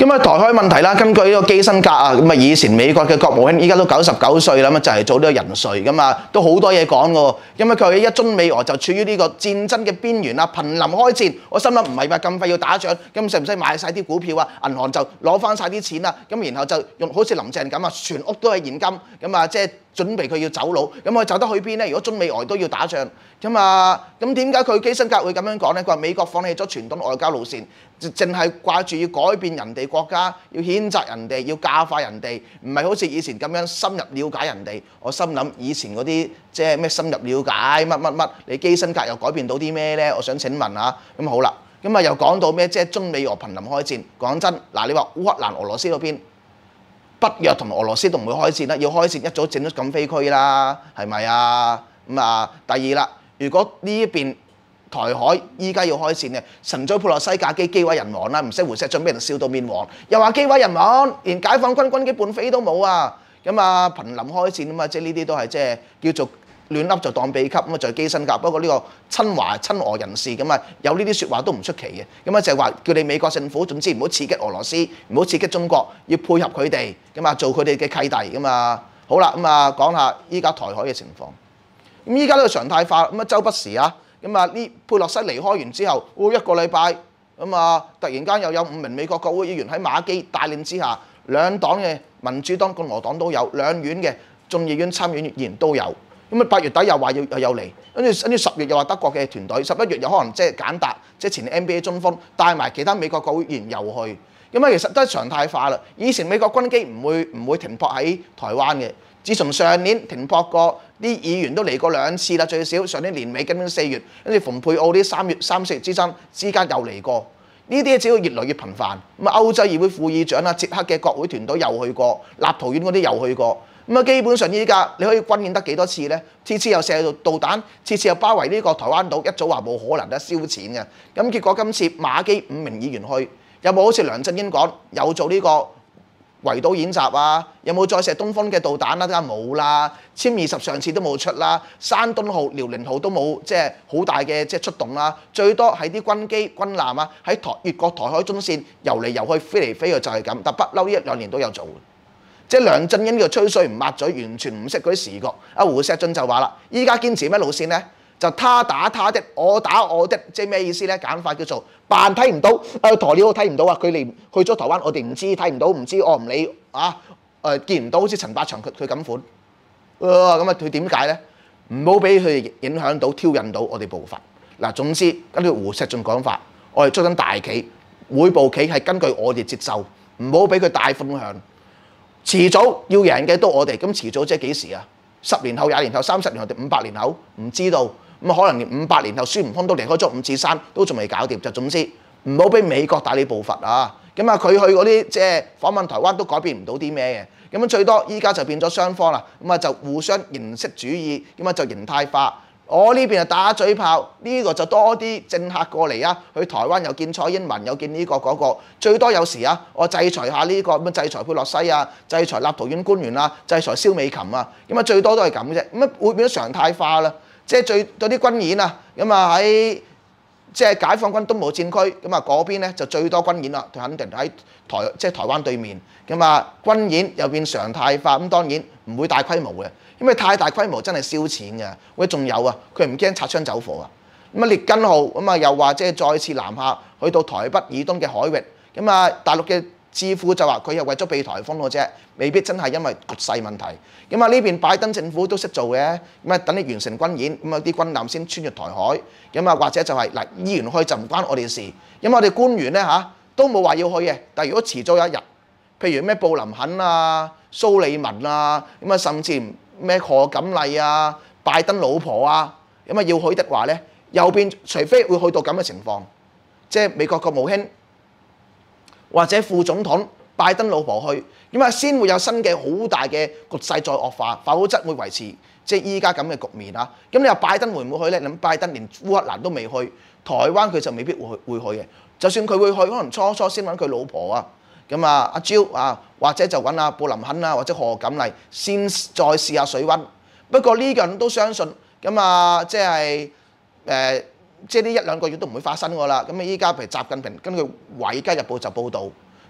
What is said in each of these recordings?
咁啊，台海問題啦，根據呢個基辛格啊，咁啊以前美國嘅國務卿，依家都99歲啦，咁就係做呢個人瑞咁啊，都好多嘢講嘅喎。因為佢而家中美俄就處於呢個戰爭嘅邊緣啊，瀕臨開戰。我心諗唔係話咁快要打仗，咁使唔使買晒啲股票啊？銀行就攞翻晒啲錢啊，咁然後就用好似林鄭咁啊，全屋都係現金，咁啊即係準備佢要走佬。咁佢走得去邊咧？如果中美俄都要打仗，咁點解佢基辛格會咁樣講咧？佢話美國放棄咗傳統外交路線，淨係掛住要改變人哋國家，要譴責人哋，要教化人哋，唔係好似以前咁樣深入了解人哋。我心諗以前嗰啲即係咩深入了解乜，你基辛格又改變到啲咩咧？我想請問下。咁好啦，咁啊又講到咩？即係中美俄瀕臨開戰。講真，嗱你話烏克蘭、俄羅斯嗰邊，北約同俄羅斯都唔會開戰啦，要開戰一早整咗禁飛區啦，係咪啊？第二啦，如果呢一邊台海依家要開戰嘅，神早佩洛西架機機毀人亡啦，唔識胡錫進俾人笑到面黃，又話機毀人亡，連解放軍軍機半飛都冇啊！瀕臨開戰即係呢啲都係即係叫做亂噏就當秘笈就係基辛格。不過呢個親俄人士有呢啲説話都唔出奇嘅。就係話叫你美國政府總之唔好刺激俄羅斯，唔好刺激中國，要配合佢哋做佢哋嘅契弟好啦，講下依家台海嘅情況。依家呢個常態化周不時啊，呢佩洛西離開完之後，一個禮拜突然間又有5名美國國會議員喺馬基帶領之下，兩黨嘅民主黨、共和黨都有，兩院嘅眾議院參院議員都有。8月底又話又有嚟，跟住10月又話德國嘅團隊，11月又可能即係簡達，即係前 NBA 中鋒帶埋其他美國國會議員又去。其實都係常態化啦。以前美國軍機唔會停泊喺台灣嘅。自從上年停泊過，啲議員都嚟過2次啦，最少上年年尾今年4月，跟住蓬佩奧啲3、4月之間又嚟過，呢啲只要越來越頻繁。歐洲議會副議長捷克嘅國會團隊又去過，立陶宛嗰啲又去過。基本上依家你可以軍演得幾多次呢？次次又射導彈，次次又包圍呢個台灣島，一早話冇可能得燒錢嘅。結果今次馬基5名議員去，有冇好似梁振英講有做呢個圍島演習啊？有冇再射東風嘅導彈啊？梗係冇啦，殲20上次都冇出啦，山東號、遼寧號都冇即係好大嘅即係出動啦，最多係啲軍機、軍艦啊喺越過台海中線遊嚟遊去、飛嚟飛去就係咁，但不嬲呢1、2年都有做。即係梁振英呢個吹水唔抹嘴，完全唔識嗰啲時局。胡錫進就話啦，依家堅持咩路線呢？就他打他的，我打我的，即係咩意思呢？簡化叫做扮睇唔到，鴕鳥睇唔到啊！佢嚟去咗台灣，我哋唔知睇唔到，唔知我唔理啊！見唔到，好似陳百祥佢咁款。佢點解呢？唔好俾佢影響到、挑釁到我哋步伐。總之根據胡錫進講法，我哋捉緊大棋，每步棋係根據我哋節奏，唔好俾佢大風向。遲早要贏嘅都我哋，咁遲早即係幾時啊？10年後、20年後、30年後定500年後？唔知道。可能連500年後孫悟空都離開咗5指山，都仲未搞掂。就總之唔好俾美國帶你步伐啊！佢去嗰啲即係訪問台灣都改變唔到啲咩嘅。最多依家就變咗雙方啦。就互相形式主義，就形態化。我呢邊就打嘴炮，呢個就多啲政客過嚟啊！去台灣又見蔡英文，又見呢個嗰個，最多有時啊，我制裁下呢個，制裁佩洛西啊，制裁立陶宛官員啊，制裁蕭美琴啊，最多都係咁啫。會變咗常態化啦。即係對啲軍演啊，喺即係解放軍東部戰區，嗰邊咧就最多軍演啦，肯定喺台灣對面。軍演又變常態化，當然唔會大規模嘅。因為太大規模真係燒錢嘅，仲有啊，佢唔驚擦槍走火啊。列根號又話即係再次南下去到台北以東嘅海域，大陸嘅智庫就話佢係為咗避颱風嘅啫，未必真係因為局勢問題。呢邊拜登政府都識做嘅，等你完成軍演，啲軍艦先穿越台海，或者就係議員去就唔關我哋事，我哋官員咧都冇話要去嘅。但係如果遲早有一日，譬如咩布林肯啊、蘇利文啊，甚至咩賀錦麗啊、拜登老婆啊，要去的話咧，右邊除非會去到咁嘅情況，即係美國國務卿或者副總統拜登老婆去，先會有新嘅好大嘅局勢再惡化，否則會維持即係依家咁嘅局面啊。你話拜登會唔會去咧？拜登連烏克蘭都未去，台灣佢就未必會去嘅。就算佢會去，可能初先揾佢老婆啊。阿 Jill 啊，或者就揾阿布林肯啊，或者賀錦麗先再試下水溫。不過呢個人都相信即係即係呢1、2個月都唔會發生㗎啦。依家譬如習近平根據《華爾街日報》就報導，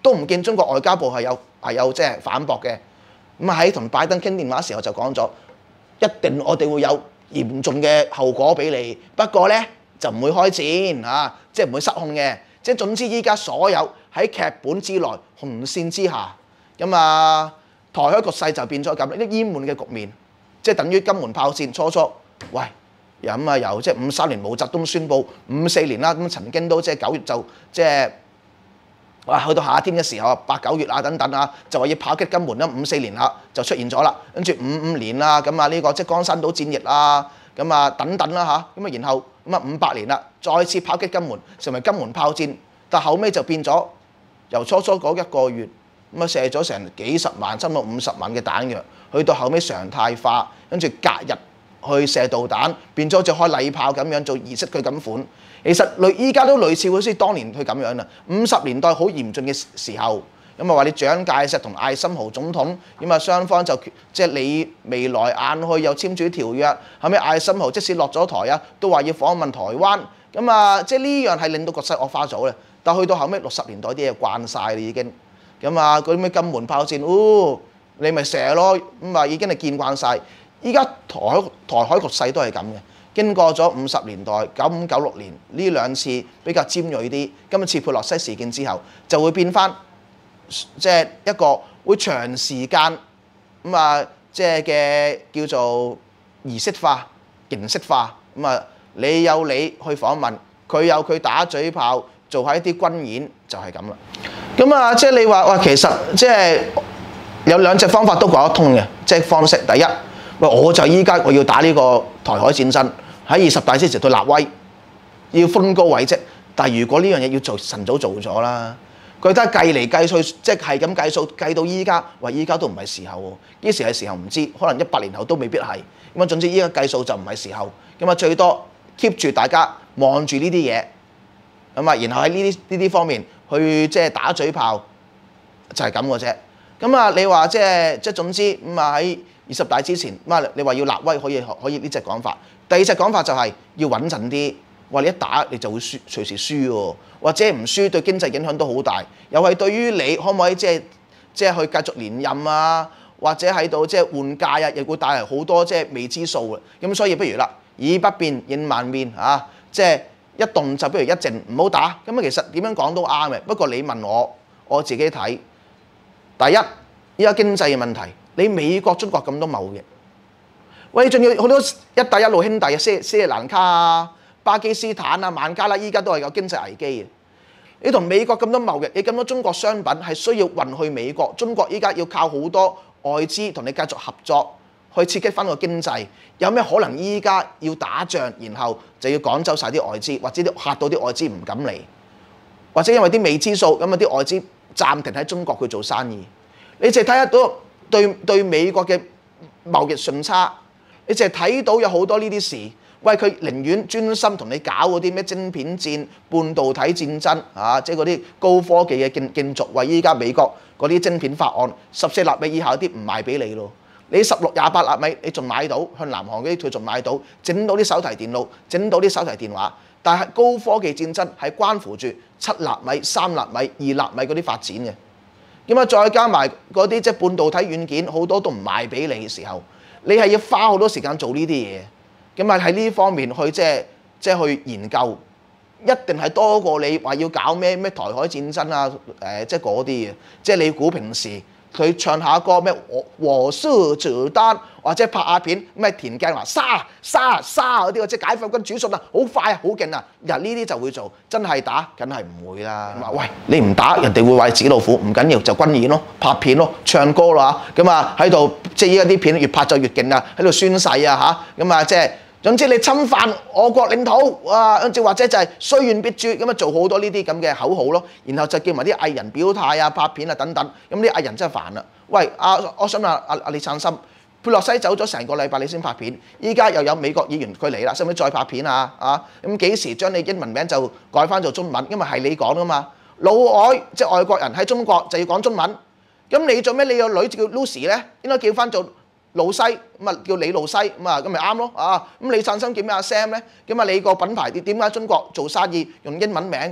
都唔見中國外交部係有即係反駁嘅。咁喺同拜登傾電話時候就講咗，一定我哋會有嚴重嘅後果俾你，不過咧就唔會開戰啊，即係唔會失控嘅。即係總之依家所有喺劇本之內紅線之下，咁啊台海局勢就變咗咁，啲淹滿嘅局面，即係等於金門炮戰初，喂咁啊由即係53年毛澤東宣佈54年啦，咁曾經都即係9月就即係哇去到夏天嘅時候8、9月啊等等啊，就話要炮擊金門啦，54年啦就出現咗啦，跟住55年啦，咁啊呢個即係江山島戰役啊，咁啊等等啦嚇，咁啊然後咁啊58年啦，再次炮擊金門，成為金門炮戰，但後尾就變咗由初嗰1個月咁啊射咗成幾十萬，差唔多50萬嘅彈藥，去到後尾常態化，跟住隔日去射導彈，變咗就開禮炮咁樣做儀式佢咁款。其實依家都類似好似當年佢咁樣啦。50年代好嚴峻嘅時候，咁啊話你蔣介石同艾森豪總統，咁啊雙方就即係你眉來眼去又簽署條約，後尾艾森豪即使落咗台啊，都話要訪問台灣，咁啊即係呢樣係令到局勢惡化咗咧。但去到後尾60年代啲嘢慣晒啦已經，咁啊嗰啲咩金門炮戰，你咪射咯，咁啊已經係見慣晒。依家台海局勢都係咁嘅，經過咗50年代95、96年呢兩次比較尖鋭啲，今次佩洛西事件之後，就會變翻即係一個會長時間咁啊，即係嘅叫做儀式化、形式化，咁啊你有你去訪問，佢有佢打嘴炮，做下一啲軍演就係咁啦。咁啊即係你話哇，其實即係有兩隻方法都講得通嘅，即係方式第一。我就依家我要打呢個台海戰爭，喺20大之前對立威，要分高位啫。但係如果呢樣嘢要做，晨早做咗啦。佢得計嚟計去，即係咁計數，計到依家，話依家都唔係時候喎。幾時係時候唔知，可能100年後都未必係。咁啊，總之依家計數就唔係時候。咁啊，最多 keep 住大家望住呢啲嘢，咁啊，然後喺呢啲方面去即係打嘴炮，就係咁嘅啫。咁啊，你話即係總之咁啊喺20大之前，你話要立威可以呢隻講法。第二隻講法就係要穩陣啲，話你一打你就會隨時輸喎，或者唔輸對經濟影響都好大，又係對於你可唔可以即係去繼續連任啊，或者喺度即係換屆啊，亦會帶嚟好多即係未知數啊。咁所以不如啦，以不變應萬變啊，即係一動就不如一靜，唔好打。咁啊其實點樣講都啱嘅，不過你問我自己睇。第一，依家經濟嘅問題，你美國、中國咁多貿易，喂，仲要好多一帶一路兄弟啊，斯里蘭卡啊、巴基斯坦啊、孟加拉，依家都係有經濟危機嘅。你同美國咁多貿易，你咁多中國商品係需要運去美國，中國依家要靠好多外資同你繼續合作，去刺激翻個經濟。有咩可能依家要打仗，然後就要趕走晒啲外資，或者嚇到啲外資唔敢嚟，或者因為啲未知數，咁啊啲外資暫停喺中國去做生意，你淨係睇得到對美國嘅貿易順差，你淨係睇到有好多呢啲事，喂佢寧願專心同你搞嗰啲咩晶片戰、半導體戰爭啊，即係嗰啲高科技嘅競逐，為依家美國嗰啲晶片法案14納米以下啲唔賣俾你咯，你16、28納米你仲買到，向南韓嗰啲佢仲買到，整到啲手提電腦，整到啲手提電話。但係高科技戰爭係關乎住7納米、3納米、2納米嗰啲發展嘅，咁啊再加埋嗰啲即係半導體軟件，好多都唔賣俾你嘅時候，你係要花好多時間做呢啲嘢，咁啊喺呢方面去即係去研究，一定係多過你話要搞咩台海戰爭啊，即係嗰啲嘅，即係你估平時。佢唱下歌咩和蘇子丹，或者拍下片咩田徑話沙嗰啲，即係解放軍主信啊，好快啊，好勁啊！呢啲就會做，真係打梗係唔會啦。話喂，你唔打，人哋會話紙老虎，唔緊要就軍演咯，拍片咯，唱歌啦嚇，咁啊喺度即係依家啲片越拍就越勁啊，喺度宣誓啊嚇，咁啊即係。總之你侵犯我國領土，哇！或者就係雖遠必誅，咁啊做好多呢啲咁嘅口號咯，然後就叫埋啲藝人表態啊、拍片啊等等，咁啲藝人真係煩啦。喂，我想問阿李燦森，佩洛西走咗成個禮拜，你先拍片，依家又有美國議員佢嚟啦，使唔使再拍片啊？咁幾時將你英文名就改翻做中文？因為係你講噶嘛，老外即係外國人喺中國就要講中文，咁你做咩？你個女叫 Lucy 咧，應該叫翻做露西，咁啊叫李露西，咁咪啱咯啊！咁李燦森叫咩阿 Sam 咧？咁啊你個品牌點解中國做生意用英文名個咧？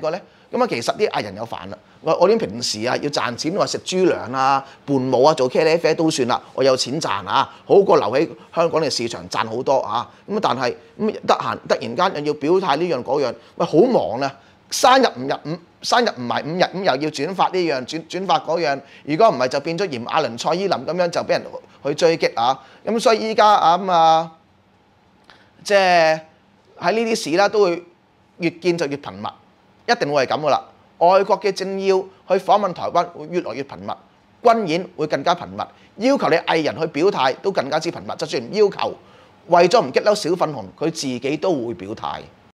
咁啊，其實啲藝人有煩啦。我啲平時啊要賺錢，話食豬糧啊、伴舞啊、做茄喱啡都算啦，我有錢賺啊，好過留喺香港嘅市場賺好多啊。咁但係得閒突然間又要表態呢樣嗰樣，喂好忙啊！生日唔埋5日，咁又要轉發呢樣轉發嗰樣。如果唔係就變咗嫌亞倫蔡依林咁樣就俾人去追擊啊。咁所以依家即係喺呢啲事啦，都會越見就越頻密，一定會係咁噶啦。外國嘅政要去訪問台灣會越來越頻密，軍演會更加頻密，要求你藝人去表態都更加之頻密。就算唔要求，為咗唔激嬲小粉紅，佢自己都會表態。